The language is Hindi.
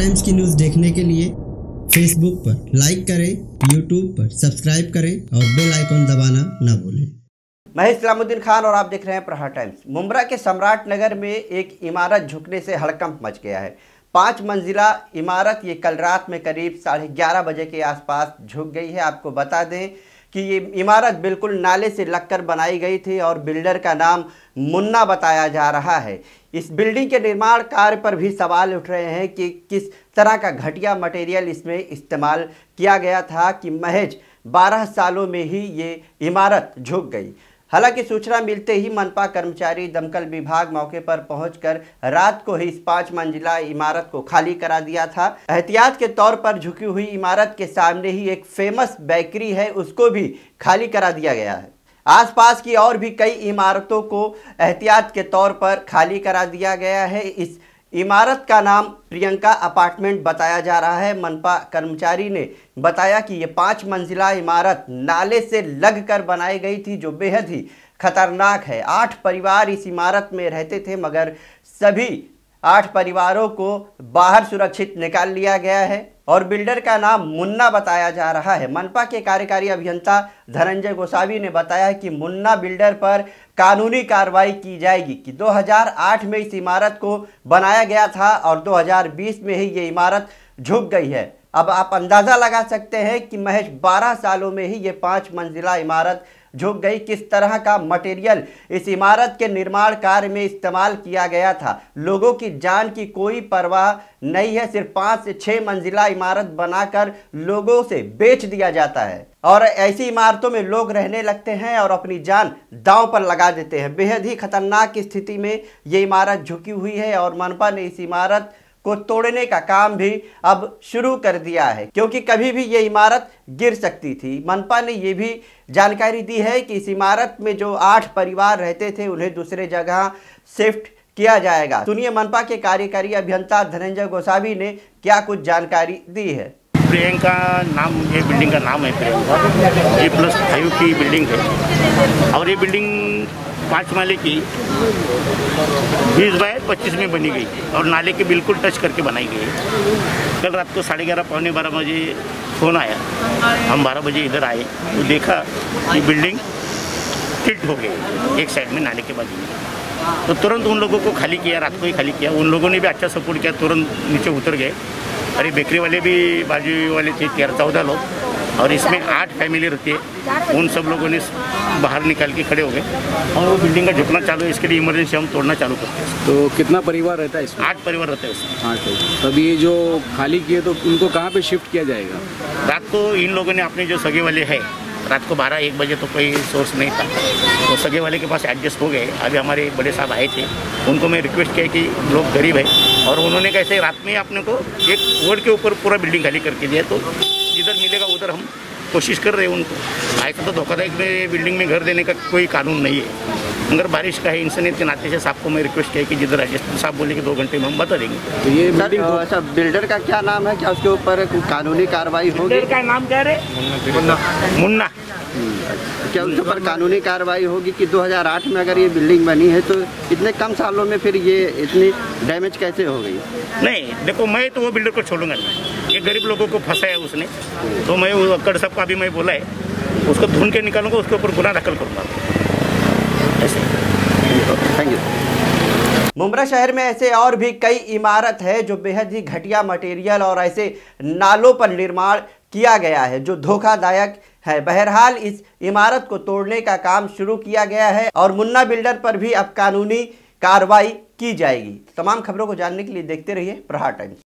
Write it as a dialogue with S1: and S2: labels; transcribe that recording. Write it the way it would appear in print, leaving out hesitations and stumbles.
S1: टाइम्स की न्यूज़ देखने के लिए फेसबुक पर लाइक करें, यूट्यूब पर सब्सक्राइब करें और बेल आइकन दबाना ना भूलें।
S2: मैं इस्लामुद्दीन खान और आप देख रहे हैं प्रहार टाइम्स। मुंब्रा के सम्राट नगर में एक इमारत झुकने से हड़कंप मच गया है। 5 मंजिला इमारत ये कल रात में करीब 11:30 बजे के आसपास झुक गई है। आपको बता दें कि ये इमारत बिल्कुल नाले से लगकर बनाई गई थी और बिल्डर का नाम मुन्ना बताया जा रहा है। इस बिल्डिंग के निर्माण कार्य पर भी सवाल उठ रहे हैं कि किस तरह का घटिया मटेरियल इसमें इस्तेमाल किया गया था कि महज 12 सालों में ही ये इमारत झुक गई। हालांकि सूचना मिलते ही मनपा कर्मचारी दमकल विभाग मौके पर पहुंचकर रात को ही इस 5 मंजिला इमारत को खाली करा दिया था। एहतियात के तौर पर झुकी हुई इमारत के सामने ही एक फेमस बेकरी है, उसको भी खाली करा दिया गया है। आसपास की और भी कई इमारतों को एहतियात के तौर पर खाली करा दिया गया है। इस इमारत का नाम प्रियंका अपार्टमेंट बताया जा रहा है। मनपा कर्मचारी ने बताया कि ये 5 मंजिला इमारत नाले से लगकर बनाई गई थी, जो बेहद ही खतरनाक है। 8 परिवार इस इमारत में रहते थे, मगर सभी 8 परिवारों को बाहर सुरक्षित निकाल लिया गया है और बिल्डर का नाम मुन्ना बताया जा रहा है। मनपा के कार्यकारी अभियंता धनंजय गोसावी ने बताया कि मुन्ना बिल्डर पर कानूनी कार्रवाई की जाएगी कि 2008 में इस इमारत को बनाया गया था और 2020 में ही ये इमारत झुक गई है। अब आप अंदाज़ा लगा सकते हैं कि महज 12 सालों में ही ये 5 मंजिला इमारत झुक गई। किस तरह का मटेरियल इस इमारत के निर्माण कार्य में इस्तेमाल किया गया था। लोगों की जान की कोई परवाह नहीं है। सिर्फ 5 से 6 मंजिला इमारत बनाकर लोगों से बेच दिया जाता है और ऐसी इमारतों में लोग रहने लगते हैं और अपनी जान दांव पर लगा देते हैं। बेहद ही खतरनाक स्थिति में ये इमारत झुकी हुई है और मनपा ने इस इमारत को तोड़ने का काम भी अब शुरू कर दिया है, क्योंकि कभी भी ये इमारत गिर सकती थी। मनपा ने ये भी जानकारी दी है कि इस इमारत में जो 8 परिवार रहते थे उन्हें दूसरे जगह शिफ्ट किया जाएगा। सुनिए मनपा के कार्यकारी अभियंता धनंजय गोसावी ने क्या कुछ जानकारी दी है।
S3: प्रियंका नाम, ये बिल्डिंग का नाम है प्रियंका। G+5 की बिल्डिंग है और ये बिल्डिंग 5 माले की 20 बाय 25 में बनी गई और नाले के बिल्कुल टच करके बनाई गई है। कल रात को 11:30 पौने 12 बजे फ़ोन आया। हम 12 बजे इधर आए तो देखा कि बिल्डिंग टिल्ट हो गई एक साइड में नाले के बाजू में। तो तुरंत उन लोगों को खाली किया, रात को ही खाली किया। उन लोगों ने भी अच्छा सपोर्ट किया, तुरंत नीचे उतर गए। अरे बेकरी वाले भी बाजू वाले थे 13-14 लोग और इसमें 8 फैमिली रहती है। उन सब लोगों ने बाहर निकाल के खड़े हो गए और वो बिल्डिंग का झुकना चालू है। इसके लिए इमरजेंसी हम तोड़ना चालू करते हैं।
S4: तो कितना परिवार रहता है इसमें?
S3: 8 परिवार रहते हैं इसमें।
S4: हाँ, तो तब ये जो खाली किए तो उनको कहाँ पे शिफ्ट किया जाएगा?
S3: रात को इन लोगों ने अपने जो सगे वाले हैं, रात को 12-1 बजे तो कोई सोर्स नहीं था, तो सगे वाले के पास एडजस्ट हो गए। अभी हमारे बड़े साहब आए थे, उनको मैं रिक्वेस्ट किया कि लोग गरीब है और उन्होंने कैसे रात में अपने को एक वोट के ऊपर पूरा बिल्डिंग खाली करके दिया। तो जिधर मिलेगा उधर हम कोशिश कर रहे हैं उनको। ऐसा तो धोखाधड़ी में बिल्डिंग में घर देने का कोई कानून नहीं है, मगर बारिश का है, इंसानियत के नाते से साहब को मैं रिक्वेस्ट किया कि जिधर एडजस्ट, साहब बोले कि 2 घंटे में हम बता देंगे।
S4: तो ये
S2: सर, बिल्डर का क्या नाम है, क्या उसके ऊपर कानूनी कार्रवाई होगी?
S3: बिल्डर का नाम क्या है? मुन्ना।
S2: क्या उसके ऊपर कानूनी कार्रवाई होगी कि 2008 में अगर ये बिल्डिंग बनी है तो इतने कम सालों में फिर ये इतनी डैमेज कैसे हो गई?
S3: नहीं देखो, मैं तो वो बिल्डर को छोड़ूंगा नहीं। ये गरीब लोगों को फंसाया उसने, तो मैं वो अक्कड़ साहब का भी मैं बोला है, उसको ढूंढ के निकालूंगा, उसके ऊपर गुनाह दाखिल करूँगा। ऐसे।
S2: Thank you. मुंब्रा शहर में ऐसे और भी कई इमारत है जो बेहद ही घटिया मटेरियल और ऐसे नालों पर निर्माण किया गया है जो धोखादायक है। बहरहाल इस इमारत को तोड़ने का काम शुरू किया गया है और मुन्ना बिल्डर पर भी अब कानूनी कार्रवाई की जाएगी। तमाम खबरों को जानने के लिए देखते रहिए प्रहार टाइम्स।